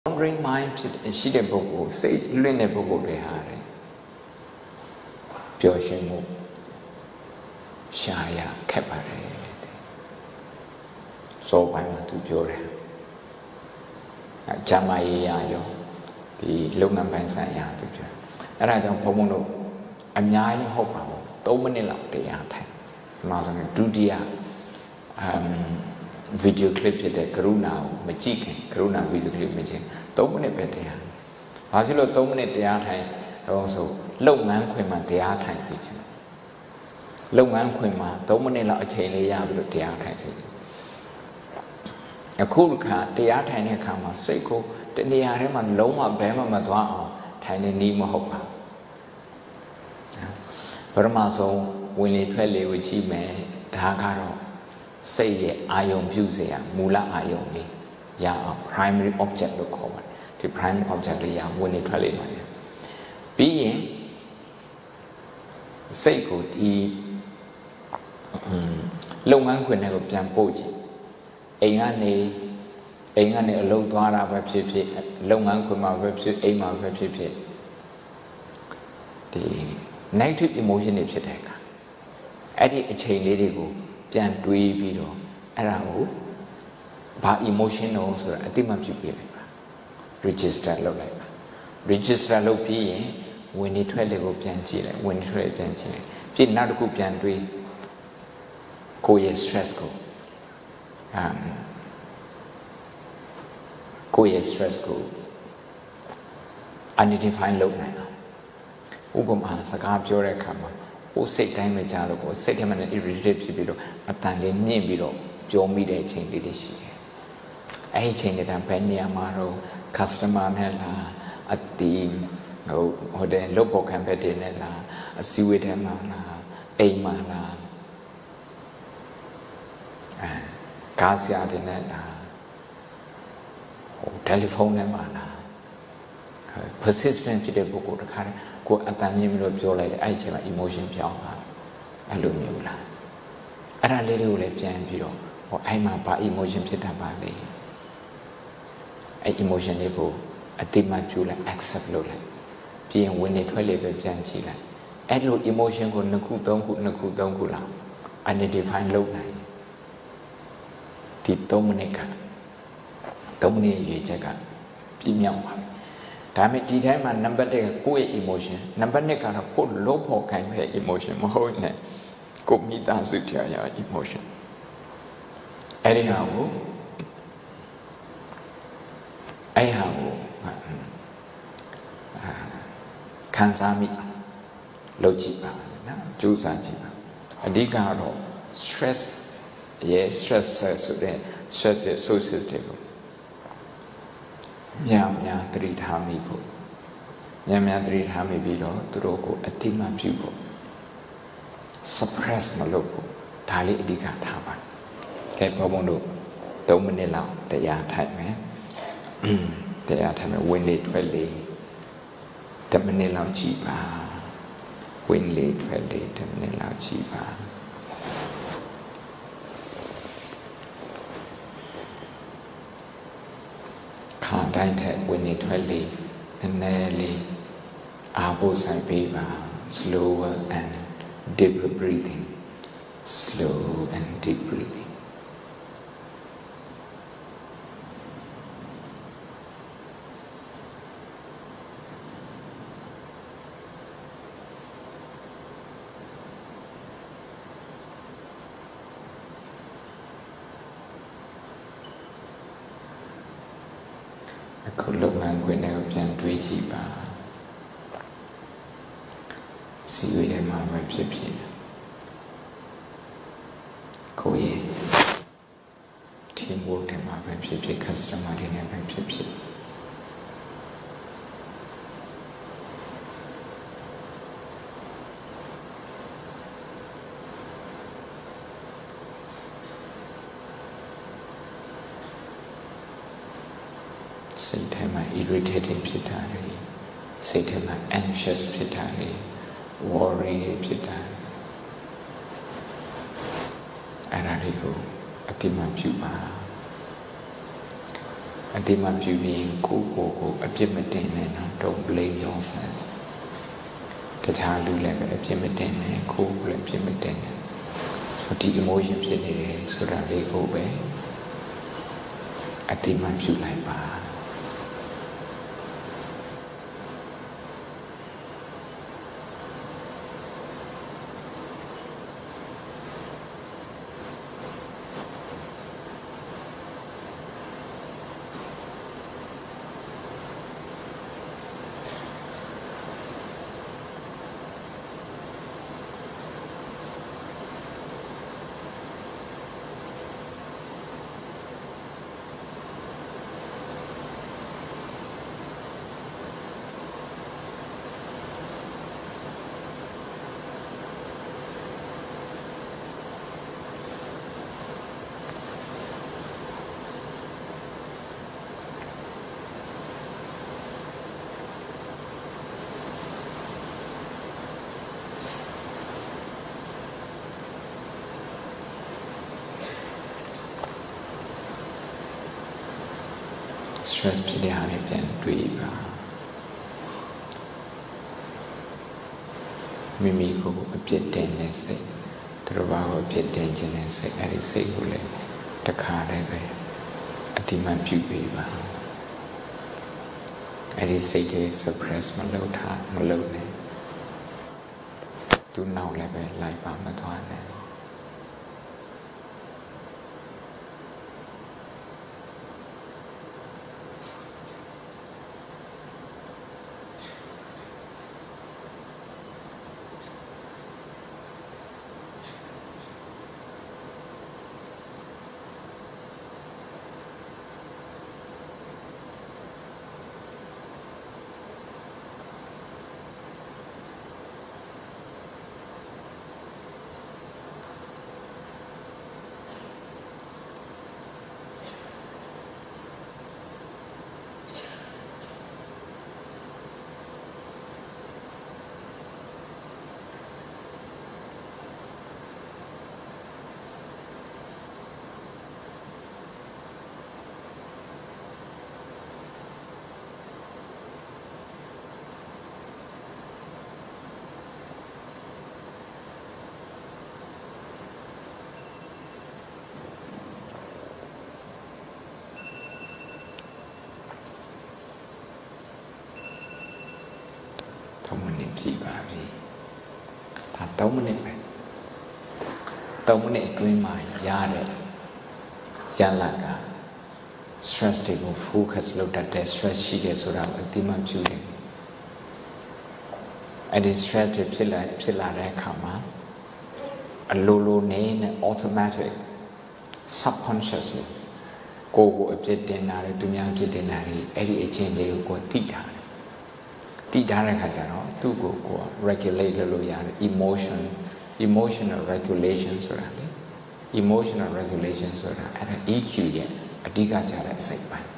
wandering mind ရှိတဲ့ပုဂ္ဂိုလ်စိတ်လွင့်တဲ့ပုဂ္ဂိုလ်တွေဟာတဲ့ပျော်ရွှင်မှုရှားရခက်ပါတယ်စောပိုင်းမှာသူပြောတယ်အကျမ်းမာရေးရရောဒီလုပ်ငန်းပိုင်းဆိုင်ရာသူပြောအဲ့ဒါကြောင့်ဘုံဘုံတို့အများကြီးမဟုတ်ပါဘူး3မိနစ်လောက်တရားထိုင်ဒီမှာဆိုရင်ဒုတိယဗီဒီယိုကလစ်ဖြစ်တဲ့ကရုဏာကိုမကြည့်ခင်ကရုဏာဗီဒီယိုကလစ်မကြည့်3မိနစ်ပဲတရားဘာဖြစ်လို့3မိနစ်တရားထိုင်တော့ဆိုလုပ်ငန်းခွင်မှာတရားထိုင်စီချင်လုပ်ငန်းခွင်မှာ3မိနစ်လောက်အချိန်လေးရပြီးတော့တရားထိုင်စီချင်အခုခါတရားထိုင်တဲ့အခါမှာစိတ်ကိုတနေရာထဲမှာလုံးဝဘဲမှမသွားအောင်ထိုင်နေနည်းမဟုတ်ပါပရမဆုံးဝင်လေထွက်လေကိုကြည့်မယ်ဒါကတော့စိတ်ရဲ့အာယုံပြုစေရမူလအာယုံလေးရအောင် primary object လို့ခေါ်ပါတယ်ဒီ primary object လေးရဝင်လေထွက်လေမှာပြီးရင်စိတ်ကိုဒီလုပ်ငန်းခွင်တွေကိုပြန်ပို့ကြည့်အိမ်ကနေအလုပ်သွားတာပဲဖြစ်ဖြစ်လုပ်ငန်းခွင်မှာပဲဖြစ်အိမ်မှာပဲဖြစ်ဖြစ်ဒီ negative emotion တွေဖြစ်တဲ့အခါအဲ့ဒီအချိန်လေးတွေကိုပြန်တွေးပြီးတော့အဲ့ဒါကိုဘာ emotion တော့ဆိုတာအတိမပြုပြလိုက်ပါ register လုပ်လိုက်ပါ register လုပ်ပြီးရင်ဝင်နေထွက်လေကိုပြန်ကြည့်လိုက်ဝင်နေထွက်လေပြန်ကြည့်လိုက်ပြီးနောက်တစ်ခုပြန်တွေးကိုယ့်ရဲ့ stress ကိုကိုယ့်ရဲ့ stress ကို identify လုပ်နိုင်အောင်ဥပမာစကားပြောတဲ့အခါမှာကိုယ်စိတ်တိုင်းမကြလို့ကိုယ်စိတ်ထဲမှာ irritated ဖြစ်ပြီးတော့အတန်လေးမြင့်ပြီးတော့ပြောမိတဲ့အချိန်လေးတွေရှိတယ်။အဲဒီအချိန်တွေကဘယ်နေရာမှာတော့ customer နဲ့လားအတီးဟိုတဲ့လုပ်ဖို့ခံဖက်တွေနဲ့လားအစည်းအဝေးထဲမှာလားအိမ်မှာလားကားဆရာတွေနဲ့လားတယ်လီဖုန်းနဲ့မှာလား persistent ဖြစ်တဲ့ပုဂ္ဂိုလ်တခါတည်းကိုယ်အတန်မြင့်ပြီးတော့ပြောလိုက်တယ်အဲ့ဒီအချိန်မှာ emotion ပြောင်းသွားအဲ့လိုမျိုးလားအဲ့ဒါလေးတွေကိုလည်းပြန်ပြီးတော့ဟိုအဲ့မှာဘာ emotion ဖြစ်တာပါလဲအဲ့ emotion တွေကိုအတိမတ်ပြုလိုက် accept လုပ်လိုက်ပြီးရင်ဝင်နေထွက်လေပဲပြန်ကြည့်လိုက်အဲ့လို emotion ကို2ခု3ခု2ခု3ခုလောက် identify လုပ်နိုင်ဒီ3မိနစ်က3မိနစ်ရွေးချက်ကပြည့်မြောက်ပါဒါပေမဲ့ဒီတိုင်းမှာနံပါတ်1ကကိုယ့်ရဲ့ emotion နံပါတ်2ကတော့ကိုယ်လုံးဖို့ခိုင်းတဲ့ emotion မဟုတ်နဲ့ကိုမိသားစုတရားရ emotion အဲ့ဒီဟာကိုခံစားမိလုပ်ကြည့်ပါနော်ကြိုးစားကြည့်ပါအဓိကတော့ stress ရဲ့ stress ဆိုတဲ့ stress ရဲ့ sources တွေကိုများသတိထားမိဖို့များသတိထားမိပြီးတော့သူတို့ကိုအတိမပြုဖို့ suppress မလုပ်ဖို့ဒါလေးအဓိကထားပါကဲဘုံဘုံတို့3မိနစ်လောက်တရားထိုင်မယ်တရားထိုင်မယ်ဝင်လေထွက်လေ10မိနစ်လောက်ကြည့်ပါဝင်လေထွက်လေ10မိနစ်လောက်ကြည့်ပါခါတိုင်းထက်ဝင်နေထွက်လေနည်းနည်းလေးအားပို့ဆိုင်ပေးပါ slower and deeper breathing slow and deep breathingအခုလုပ်ငန်းခွင်တွေကိုပြန်တွေးကြည့်ပါစီဝေးထဲမှာပဲဖြစ်ဖြစ်ကိုယ့်ရဲ့ team work ထဲမှာပဲဖြစ်ဖြစ် customer တွေနဲ့ပဲဖြစ်ဖြစ်စိတ်ထဲမှာ irritated ဖြစ်တာတွေစိတ်ထဲမှာ anxious ဖြစ်တာတွေ worry ဖြစ်တာအဲ့ဒါတွေကိုအတိမပြုပါအတိမပြုပြီးကိုအပြစ်မတင်နဲ့နော် don't blame yourself တခြားလူလည်းပဲအပြစ်မတင်နဲ့ကိုလည်းအပြစ်မတင်နဲ့ဒီ emotion ဖြစ်နေတယ်ဆိုတာလေးကိုပဲအတိမပြုလိုက်ပါstress ဖြစ်တဲ့ဟာနဲ့ပြန်တွေးပါမိမိကိုအပြစ်တင်တဲ့စိတ်သူတို့ဘာကိုအပြစ်တင်ခြင်းနဲ့စိတ်အဲ့ဒီစိတ်ကိုလည်းတခါတည်းပဲအတိမတ်ပြုပေးပါအဲ့ဒီစိတ်တွေ suppress မလုပ်နဲ့သူနောက်လည်းပဲလိုက်ပါမသွားနဲ့3 မိနစ်ပြည့်ပါပြီဒါ3မိနစ်ပဲ3မိနစ်အတွင်းမှာရတဲ့ရလဒ်က stress တွေကို focus လုပ်တတ်တဲ့ stress ရှိတယ်ဆိုတာကိုအတိမတ်ပြုတယ်အဲ့ဒီ stress တွေဖြစ်လာတဲ့အခါမှာအလိုနဲ့ automatic subconsciously ကိုအပြစ်တင်တာတွေသူများအပြစ်တင်တာတွေအဲ့ဒီအချင်းလေးကိုသိတာတိထားတဲ့ခါကျတော့သူ့ကို regulate လုပ်လို့ရတယ် emotional regulation ဆိုတာလေ emotional regulation ဆိုတာအဲ့ဒါ EQ ရဲ့အဓိကကျတဲ့စိတ်ပိုင်း